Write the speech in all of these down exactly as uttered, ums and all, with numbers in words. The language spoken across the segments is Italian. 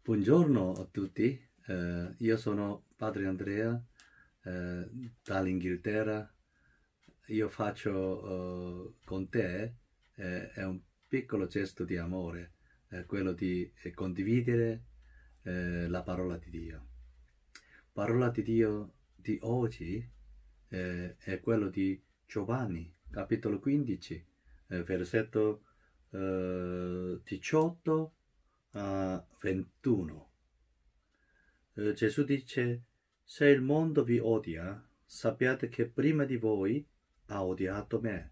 Buongiorno a tutti, eh, io sono Padre Andrea eh, dall'Inghilterra. Io faccio eh, con te, eh, è un piccolo gesto di amore, eh, quello di eh, condividere eh, la parola di Dio. Parola di Dio di oggi eh, è quello di Giovanni, capitolo quindici, eh, versetto eh, diciotto a ventuno. Eh, Gesù dice: se il mondo vi odia, sappiate che prima di voi ha odiato me.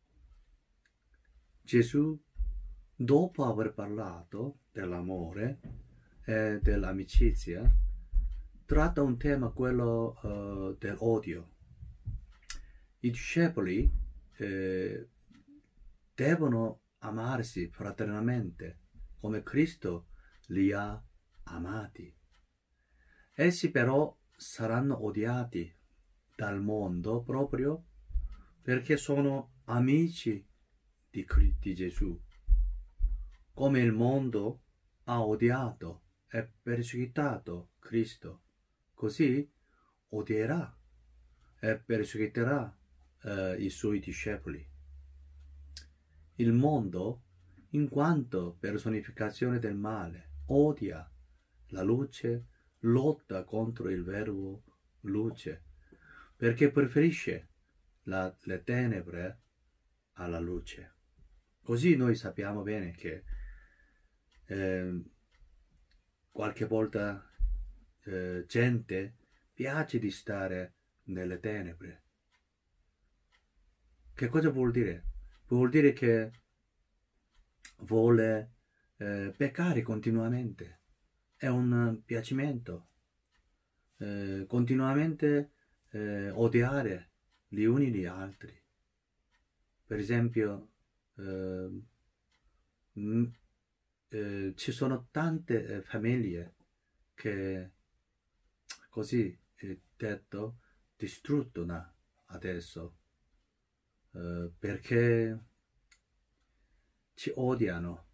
Gesù, dopo aver parlato dell'amore e dell'amicizia, tratta un tema, quello uh, dell'odio. I discepoli eh, devono amarsi fraternamente come Cristo li ha amati. Essi però saranno odiati dal mondo proprio perché sono amici di, di Gesù. Come il mondo ha odiato e perseguitato Cristo, così odierà e perseguiterà eh, i suoi discepoli. Il mondo, in quanto personificazione del male, odia la luce, lotta contro il vero luce, perché preferisce la, le tenebre alla luce. Così noi sappiamo bene che eh, qualche volta eh, gente piace di stare nelle tenebre. Che cosa vuol dire? Vuol dire che vuole eh, peccare continuamente. È un piacimento. Eh, continuamente eh, odiare gli uni gli altri. Per esempio, eh, mh, eh, ci sono tante eh, famiglie che, così eh, detto, distruttono adesso eh, perché ci odiano,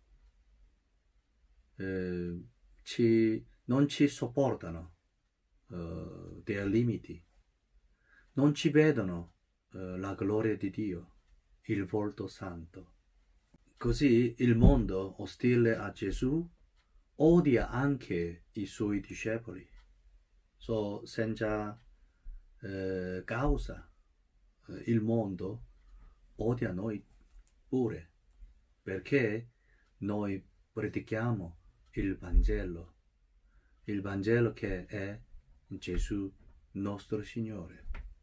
eh, ci, non ci sopportano eh, dei limiti, non ci vedono eh, la gloria di Dio, il volto santo. Così il mondo ostile a Gesù odia anche i suoi discepoli, so, senza eh, causa. Eh, il mondo odia noi pure, perché noi predichiamo il Vangelo, il Vangelo che è Gesù nostro Signore.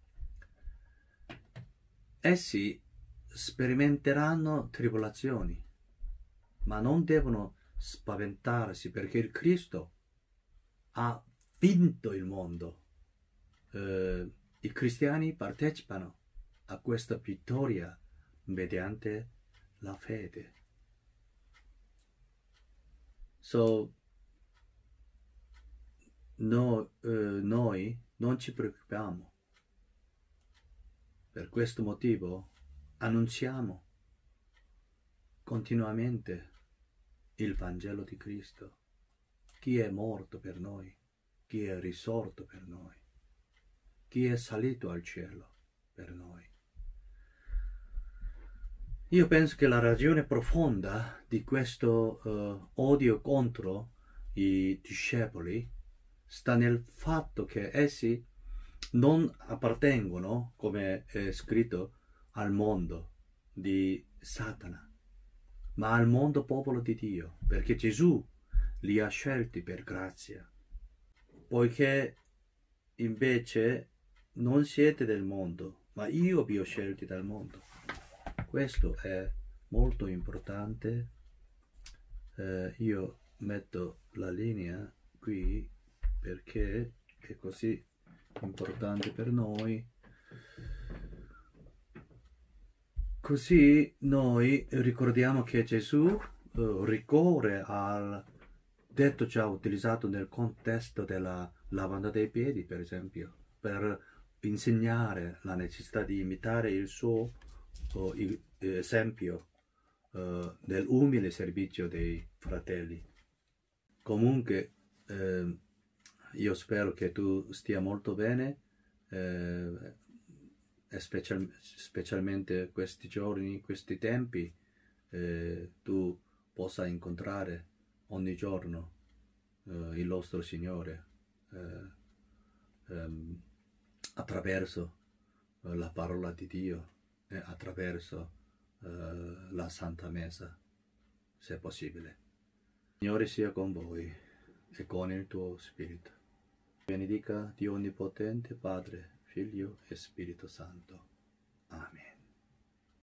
Essi sperimenteranno tribolazioni, ma non devono spaventarsi perché il Cristo ha vinto il mondo. Eh, I cristiani partecipano a questa vittoria mediante la fede. So, no, eh, noi non ci preoccupiamo. Per questo motivo annunciamo continuamente il Vangelo di Cristo, chi è morto per noi, chi è risorto per noi, chi è salito al cielo per noi. Io penso che la ragione profonda di questo uh, odio contro i discepoli sta nel fatto che essi non appartengono, come è scritto, al mondo di Satana, ma al mondo popolo di Dio, perché Gesù li ha scelti per grazia. Poiché invece non siete del mondo, ma io vi ho scelti dal mondo. Questo è molto importante. Eh, io metto la linea qui perché è così importante per noi. Così noi ricordiamo che Gesù eh, ricorre al detto già utilizzato nel contesto della lavanda dei piedi, per esempio, per insegnare la necessità di imitare il suo oh, il, esempio eh, nell'umile servizio dei fratelli. Comunque eh, io spero che tu stia molto bene, eh, e special, specialmente questi giorni, questi tempi, eh, tu possa incontrare ogni giorno eh, il nostro Signore eh, ehm, attraverso eh, la parola di Dio e attraverso eh, la Santa Messa, se possibile. Signore sia con voi e con il tuo spirito. Benedica Dio Onnipotente, Padre, Figlio e Spirito Santo. Amen.